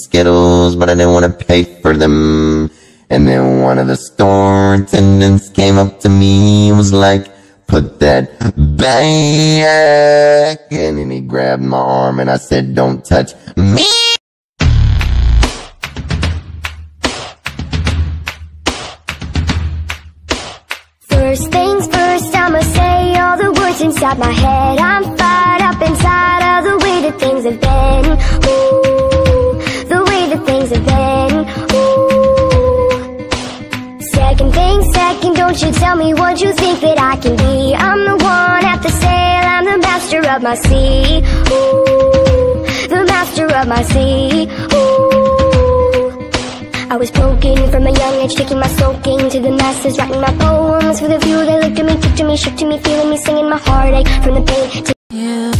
Skittles, but I didn't want to pay for them. And then one of the store attendants came up to me and was like, "Put that back." And then he grabbed my arm and I said, "Don't touch me." First things first, I'ma say all the words inside my head. I'm fired up inside of the way that things have been. Ooh, the way that things have been. Ooh. Second thing second, don't you tell me what you think that I can be. I'm the one at the sail, I'm the master of my sea. Ooh, the master of my sea. Ooh. I was broken from a young age, taking my soaking to the masses, writing my poems for the few that looked at me, took to me, shook to me, feeling me, singing my heartache from the pain to